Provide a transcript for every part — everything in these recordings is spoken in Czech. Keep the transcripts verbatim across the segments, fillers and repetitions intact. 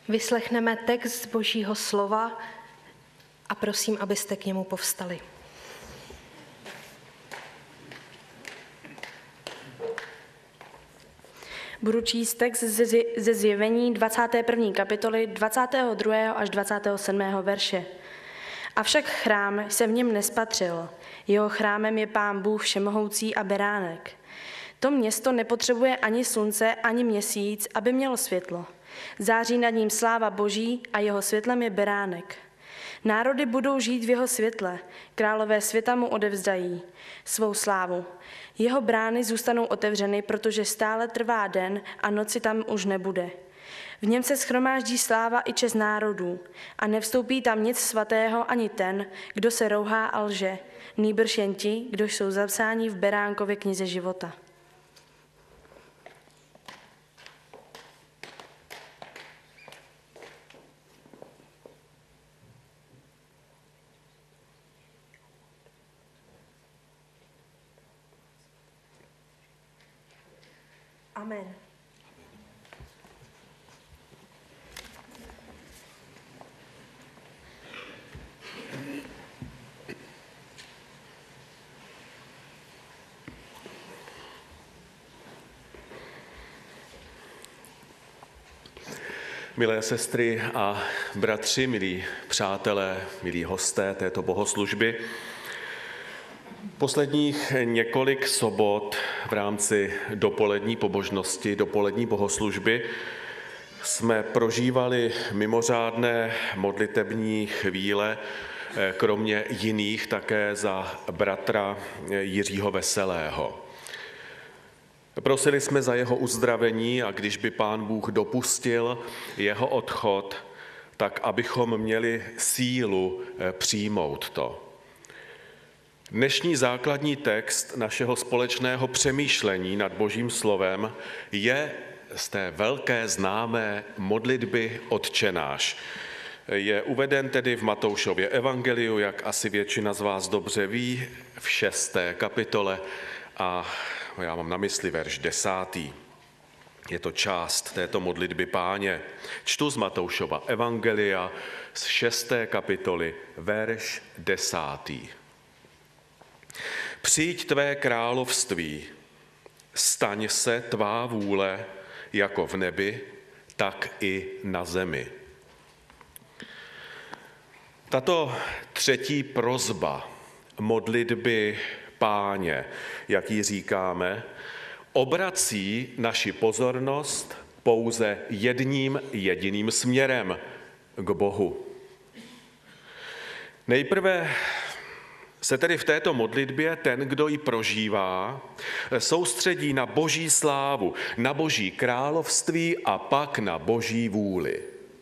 Vyslechneme text Božího slova a prosím, abyste k němu povstali. Budu číst text ze Zjevení dvacáté první kapitoly dvacátého druhého až dvacátého sedmého verše. Avšak chrám jsem v něm nespatřil. Jeho chrámem je Pán Bůh všemohoucí a beránek. To město nepotřebuje ani slunce, ani měsíc, aby mělo světlo. Září nad ním sláva Boží a jeho světlem je beránek. Národy budou žít v jeho světle, králové světa mu odevzdají svou slávu. Jeho brány zůstanou otevřeny, protože stále trvá den a noci tam už nebude. V něm se shromáždí sláva i čest národů a nevstoupí tam nic svatého ani ten, kdo se rouhá a lže, nýbrž jen ti, kdo jsou zapsáni v beránkově knize života. Amen. Milé sestry a bratři, milí přátelé, milí hosté této bohoslužby, posledních několik sobot v rámci dopolední pobožnosti, dopolední bohoslužby jsme prožívali mimořádné modlitební chvíle, kromě jiných také za bratra Jiřího Veselého. Prosili jsme za jeho uzdravení a když by Pán Bůh dopustil jeho odchod, tak abychom měli sílu přijmout to. Dnešní základní text našeho společného přemýšlení nad Božím slovem je z té velké známé modlitby Otče náš. Je uveden tedy v Matoušově evangeliu, jak asi většina z vás dobře ví, v šesté kapitole a já mám na mysli verš desátý. Je to část této modlitby Páně. Čtu z Matoušova evangelia z šesté kapitoly, verš desátý. Přijď tvé království, staň se tvá vůle jako v nebi, tak i na zemi. Tato třetí prosba modlitby Páně, jak ji říkáme, obrací naši pozornost pouze jedním jediným směrem k Bohu. Nejprve se tedy v této modlitbě ten, kdo ji prožívá, soustředí na Boží slávu, na Boží království a pak na Boží vůli.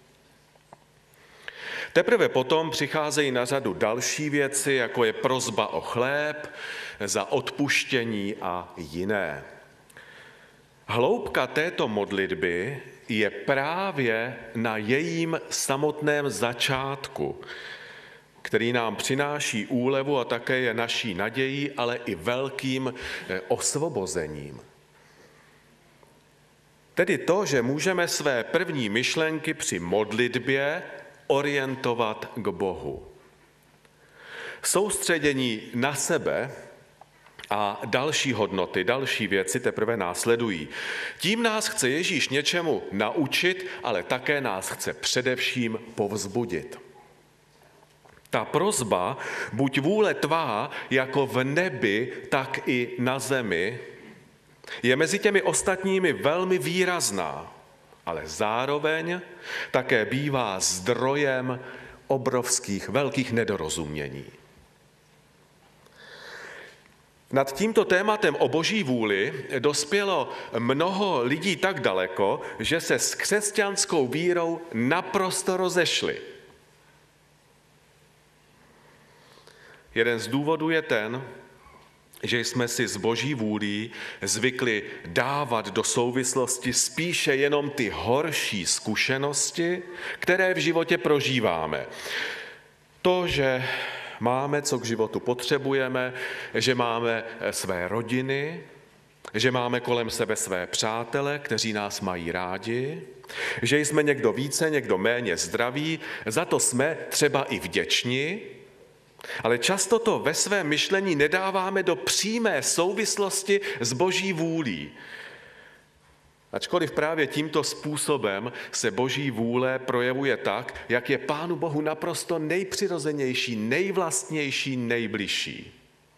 Teprve potom přicházejí na řadu další věci, jako je prosba o chléb, za odpuštění a jiné. Hloubka této modlitby je právě na jejím samotném začátku, který nám přináší úlevu a také je naší nadějí, ale i velkým osvobozením. Tedy to, že můžeme své první myšlenky při modlitbě orientovat k Bohu. Soustředění na sebe a další hodnoty, další věci teprve následují. Tím nás chce Ježíš něčemu naučit, ale také nás chce především povzbudit. Ta prosba, buď vůle tvá jako v nebi, tak i na zemi, je mezi těmi ostatními velmi výrazná, ale zároveň také bývá zdrojem obrovských, velkých nedorozumění. Nad tímto tématem o Boží vůli dospělo mnoho lidí tak daleko, že se s křesťanskou vírou naprosto rozešli. Jeden z důvodů je ten, že jsme si z Boží vůlí zvykli dávat do souvislosti spíše jenom ty horší zkušenosti, které v životě prožíváme. To, že máme, co k životu potřebujeme, že máme své rodiny, že máme kolem sebe své přátele, kteří nás mají rádi, že jsme někdo více, někdo méně zdraví, za to jsme třeba i vděční, ale často to ve svém myšlení nedáváme do přímé souvislosti s Boží vůlí. Ačkoliv právě tímto způsobem se Boží vůle projevuje tak, jak je Pánu Bohu naprosto nejpřirozenější, nejvlastnější, nejbližší.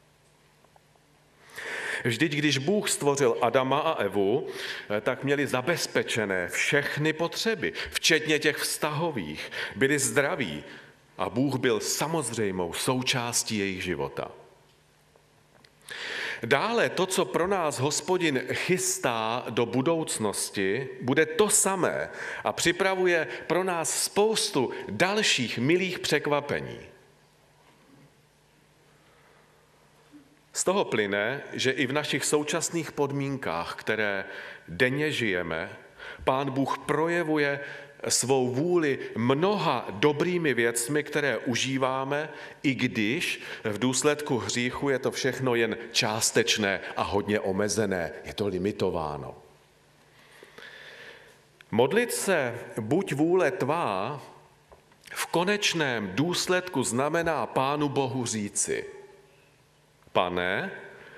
Vždyť, když Bůh stvořil Adama a Evu, tak měli zabezpečené všechny potřeby, včetně těch vztahových. Byli zdraví a Bůh byl samozřejmou součástí jejich života. Dále to, co pro nás Hospodin chystá do budoucnosti, bude to samé a připravuje pro nás spoustu dalších milých překvapení. Z toho plyne, že i v našich současných podmínkách, které denně žijeme, Pán Bůh projevuje svou vůli mnoha dobrými věcmi, které užíváme, i když v důsledku hříchu je to všechno jen částečné a hodně omezené, je to limitováno. Modlit se buď vůle tvá v konečném důsledku znamená Pánu Bohu říci: Pane,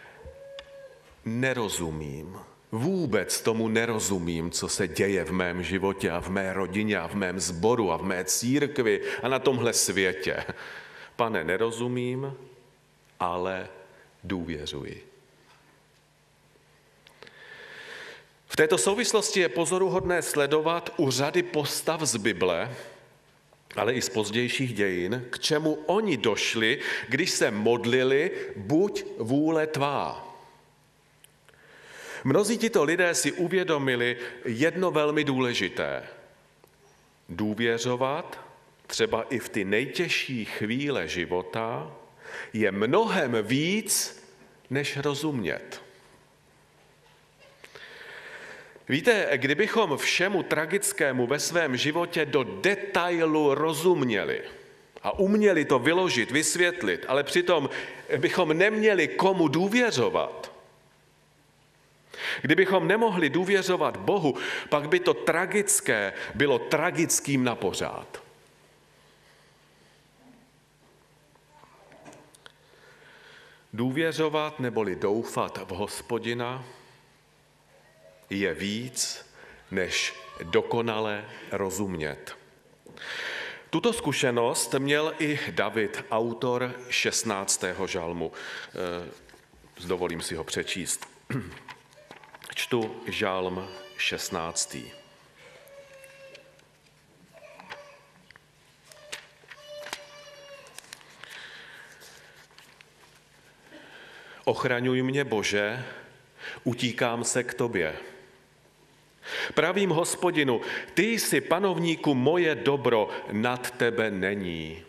nerozumím, vůbec tomu nerozumím, co se děje v mém životě a v mé rodině a v mém sboru a v mé církvi a na tomhle světě. Pane, nerozumím, ale důvěřuji. V této souvislosti je pozoruhodné sledovat u řady postav z Bible, ale i z pozdějších dějin, k čemu oni došli, když se modlili: buď vůle tvá. Mnozí tito lidé si uvědomili jedno velmi důležité. Důvěřovat, třeba i v ty nejtěžší chvíle života, je mnohem víc, než rozumět. Víte, kdybychom všemu tragickému ve svém životě do detailu rozuměli a uměli to vyložit, vysvětlit, ale přitom bychom neměli komu důvěřovat, kdybychom nemohli důvěřovat Bohu, pak by to tragické bylo tragickým na pořád. Důvěřovat neboli doufat v Hospodina je víc, než dokonale rozumět. Tuto zkušenost měl i David, autor šestnáctého žalmu. Dovolím si ho přečíst. Čtu žalm šestnáctý. Ochraňuj mě, Bože, utíkám se k tobě. Pravím Hospodinu, ty jsi, panovníku, moje dobro, nad tebe není.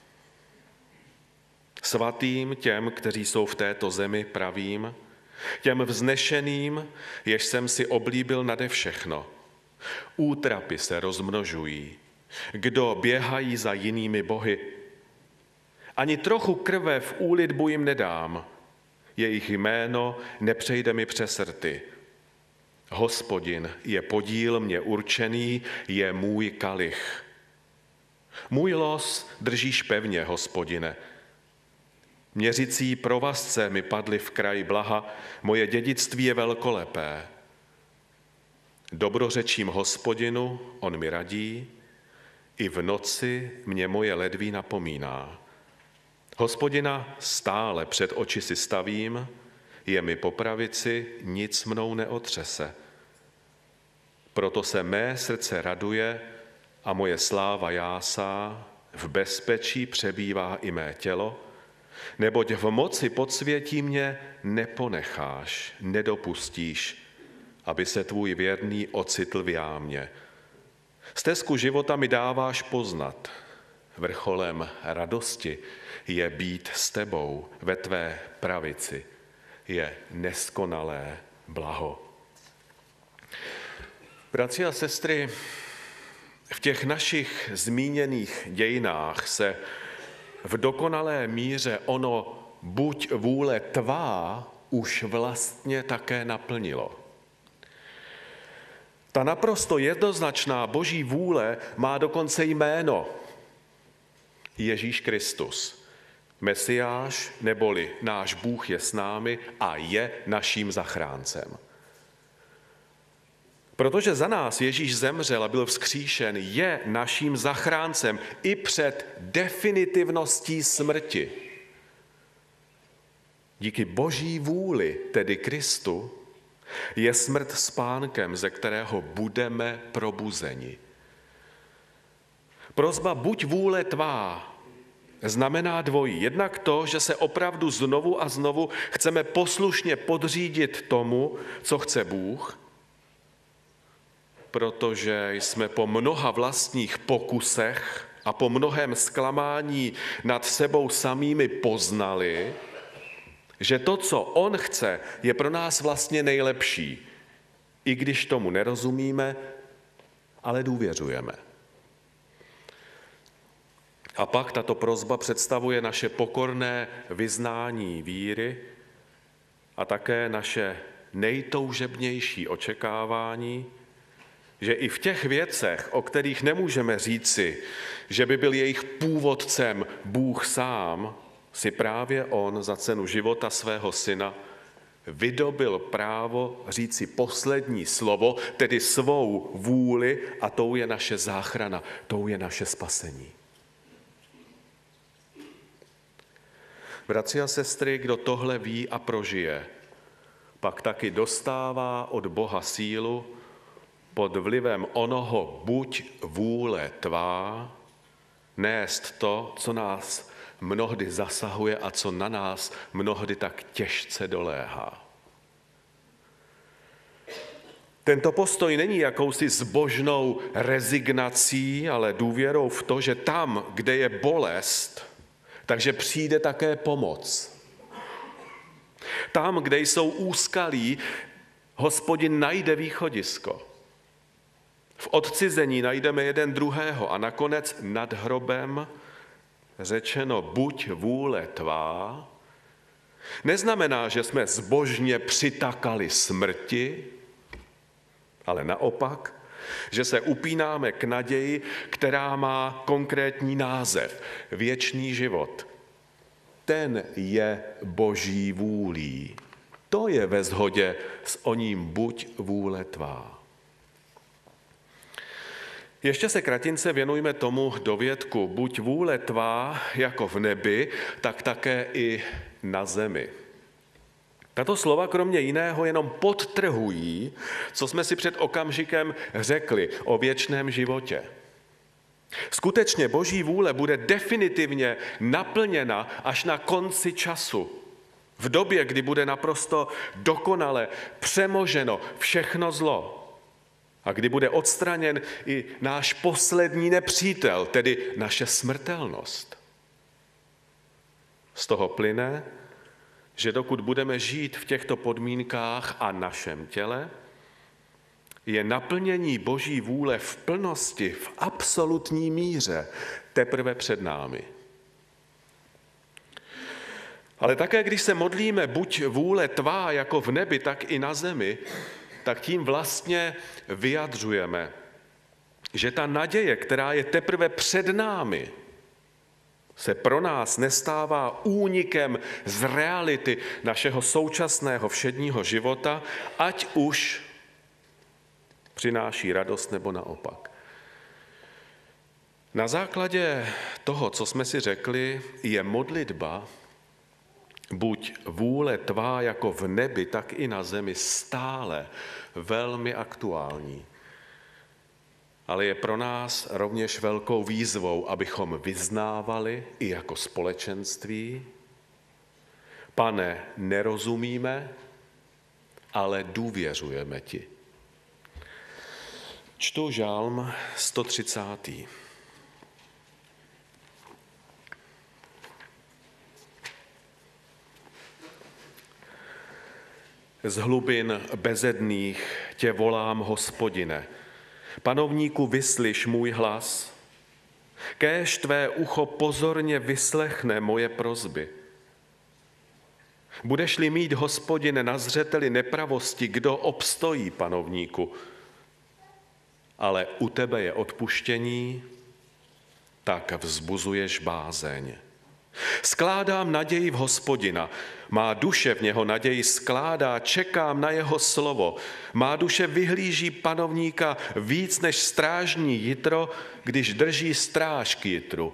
Svatým těm, kteří jsou v této zemi, pravím, těm vznešeným, jež jsem si oblíbil nade všechno. Útrapy se rozmnožují, kdo běhají za jinými bohy. Ani trochu krve v úlitbu jim nedám, jejich jméno nepřejde mi přes rty. Hospodin je podíl mě určený, je můj kalich. Můj los držíš pevně, Hospodine. Měřicí provazce mi padly v kraji blaha, moje dědictví je velkolepé. Dobrořečím Hospodinu, on mi radí, i v noci mě moje ledví napomíná. Hospodina stále před oči si stavím, je mi po pravici, nic mnou neotřese. Proto se mé srdce raduje a moje sláva jásá, v bezpečí přebývá i mé tělo, neboť v moci podsvětí mě neponecháš, nedopustíš, aby se tvůj věrný ocitl v jámě. Stezku života mi dáváš poznat, vrcholem radosti je být s tebou ve tvé pravici, je neskonalé blaho. Bratři a sestry, v těch našich zmíněných dějinách se v dokonalé míře ono buď vůle tvá už vlastně také naplnilo. Ta naprosto jednoznačná Boží vůle má dokonce jméno. Ježíš Kristus, Mesiáš, neboli náš Bůh je s námi a je naším zachráncem. Protože za nás Ježíš zemřel a byl vzkříšen, je naším zachráncem i před definitivností smrti. Díky Boží vůli, tedy Kristu, je smrt spánkem, ze kterého budeme probuzeni. Prosba buď vůle tvá znamená dvojí. Jednak to, že se opravdu znovu a znovu chceme poslušně podřídit tomu, co chce Bůh, protože jsme po mnoha vlastních pokusech a po mnohém zklamání nad sebou samými poznali, že to, co on chce, je pro nás vlastně nejlepší, i když tomu nerozumíme, ale důvěřujeme. A pak tato prosba představuje naše pokorné vyznání víry a také naše nejtoužebnější očekávání, že i v těch věcech, o kterých nemůžeme říci, že by byl jejich původcem Bůh sám, si právě on za cenu života svého syna vydobil právo říci poslední slovo, tedy svou vůli, a tou je naše záchrana, tou je naše spasení. Bratři a sestry, kdo tohle ví a prožije, pak taky dostává od Boha sílu pod vlivem onoho buď vůle tvá, nést to, co nás mnohdy zasahuje a co na nás mnohdy tak těžce doléhá. Tento postoj není jakousi zbožnou rezignací, ale důvěrou v to, že tam, kde je bolest, takže přijde také pomoc. Tam, kde jsou úskalí, Hospodin najde východisko. V odcizení najdeme jeden druhého a nakonec nad hrobem řečeno buď vůle tvá, neznamená, že jsme zbožně přitakali smrti, ale naopak, že se upínáme k naději, která má konkrétní název, věčný život. Ten je Boží vůlí. To je ve shodě s oním buď vůle tvá. Ještě se kratince věnujme tomu dovědku buď vůle tvá jako v nebi, tak také i na zemi. Tato slova kromě jiného jenom podtrhují, co jsme si před okamžikem řekli o věčném životě. Skutečně Boží vůle bude definitivně naplněna až na konci času. V době, kdy bude naprosto dokonale přemoženo všechno zlo. A kdy bude odstraněn i náš poslední nepřítel, tedy naše smrtelnost. Z toho plyne, že dokud budeme žít v těchto podmínkách a našem těle, je naplnění Boží vůle v plnosti, v absolutní míře teprve před námi. Ale také, když se modlíme buď vůle tvá jako v nebi, tak i na zemi, tak tím vlastně vyjadřujeme, že ta naděje, která je teprve před námi, se pro nás nestává únikem z reality našeho současného všedního života, ať už přináší radost nebo naopak. Na základě toho, co jsme si řekli, je modlitba buď vůle tvá jako v nebi, tak i na zemi stále velmi aktuální. Ale je pro nás rovněž velkou výzvou, abychom vyznávali i jako společenství: Pane, nerozumíme, ale důvěřujeme ti. Čtu žálm sto třicátý. Z hlubin bezedných tě volám, Hospodine. Panovníku, vyslyš můj hlas. Kéž tvé ucho pozorně vyslechne moje prosby. Budeš-li mít, Hospodine, na zřeteli nepravosti, kdo obstojí, panovníku? Ale u tebe je odpuštění, tak vzbuzuješ bázeň. Skládám naději v Hospodina. Má duše v něho naději skládá, čekám na jeho slovo. Má duše vyhlíží panovníka víc než strážní jitro, když drží stráž k jitru.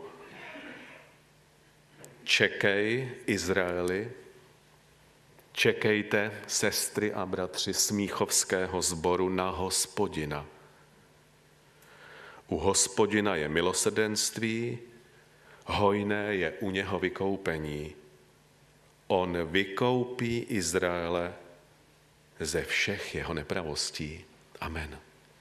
Čekej, Izraeli, čekejte, sestry a bratři Smíchovského sboru, na Hospodina. U Hospodina je milosrdenství, hojné je u něho vykoupení. On vykoupí Izraele ze všech jeho nepravostí. Amen.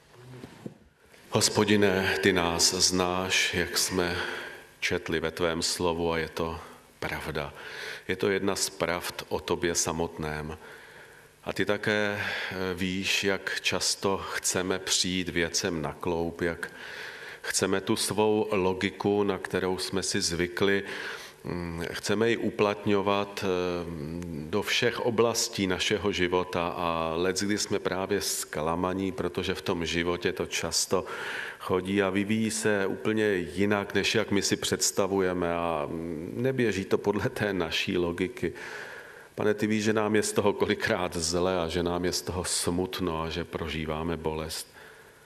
Hospodine, ty nás znáš, jak jsme četli ve tvém slovu, a je to pravda. Je to jedna z pravd o tobě samotném. A ty také víš, jak často chceme přijít věcem na kloup, jak chceme tu svou logiku, na kterou jsme si zvykli, chceme ji uplatňovat do všech oblastí našeho života a leckdy jsme právě zklamaní, protože v tom životě to často chodí a vyvíjí se úplně jinak, než jak my si představujeme a neběží to podle té naší logiky. Pane, ty víš, že nám je z toho kolikrát zle a že nám je z toho smutno a že prožíváme bolest.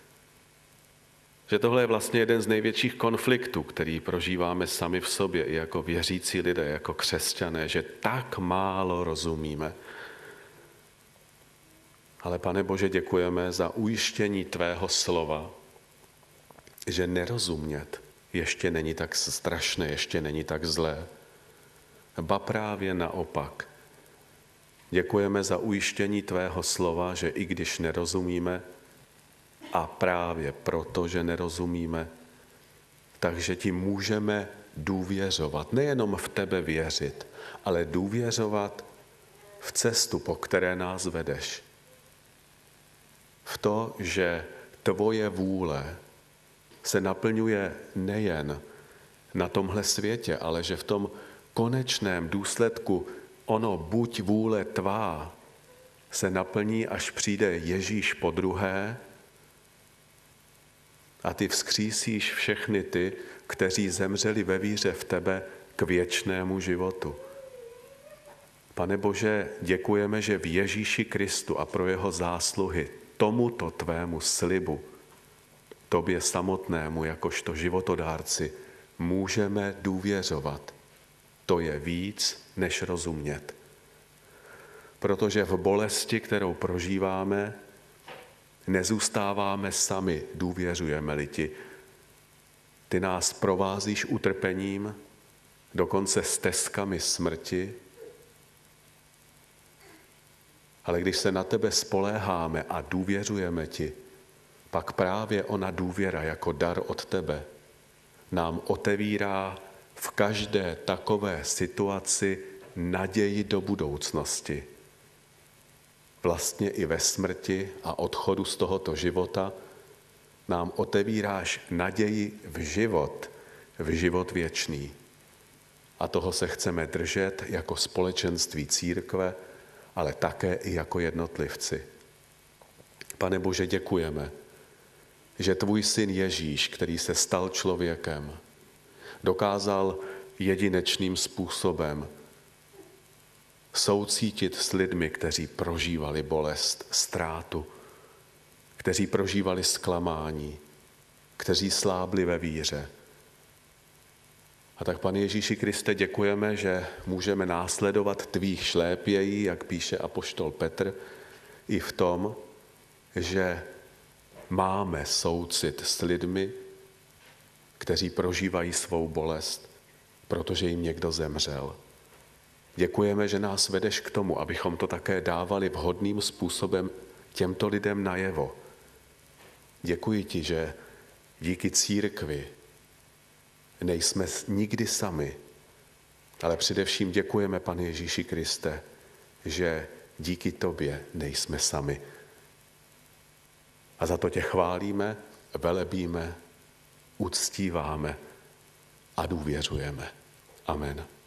Že tohle je vlastně jeden z největších konfliktů, který prožíváme sami v sobě i jako věřící lidé, jako křesťané, že tak málo rozumíme. Ale Pane Bože, děkujeme za ujištění tvého slova, že nerozumět ještě není tak strašné, ještě není tak zlé. Ba právě naopak. Děkujeme za ujištění tvého slova, že i když nerozumíme, a právě proto, že nerozumíme, takže ti můžeme důvěřovat. Nejenom v tebe věřit, ale důvěřovat v cestu, po které nás vedeš. V to, že tvoje vůle se naplňuje nejen na tomhle světě, ale že v tom konečném důsledku ono buď vůle tvá se naplní, až přijde Ježíš podruhé, a ty vzkřísíš všechny ty, kteří zemřeli ve víře v tebe k věčnému životu. Pane Bože, děkujeme, že v Ježíši Kristu a pro jeho zásluhy tomuto tvému slibu, tobě samotnému, jakožto životodárci, můžeme důvěřovat. To je víc, než rozumět. Protože v bolesti, kterou prožíváme, nezůstáváme sami, důvěřujeme-li ti. Ty nás provázíš utrpením, dokonce stezkami smrti, ale když se na tebe spoléháme a důvěřujeme ti, pak právě ona důvěra jako dar od tebe nám otevírá v každé takové situaci naději do budoucnosti. Vlastně i ve smrti a odchodu z tohoto života nám otevíráš naději v život, v život věčný. A toho se chceme držet jako společenství církve, ale také i jako jednotlivci. Pane Bože, děkujeme, že tvůj syn Ježíš, který se stal člověkem, dokázal jedinečným způsobem soucítit s lidmi, kteří prožívali bolest, ztrátu, kteří prožívali zklamání, kteří slábli ve víře. A tak, Pane Ježíši Kriste, děkujeme, že můžeme následovat tvých šlépějí, jak píše apoštol Petr, i v tom, že máme soucit s lidmi, kteří prožívají svou bolest, protože jim někdo zemřel. Děkujeme, že nás vedeš k tomu, abychom to také dávali vhodným způsobem těmto lidem najevo. Děkuji ti, že díky církvi nejsme nikdy sami, ale především děkujeme, Pane Ježíši Kriste, že díky tobě nejsme sami. A za to tě chválíme, velebíme, uctíváme a důvěřujeme. Amen.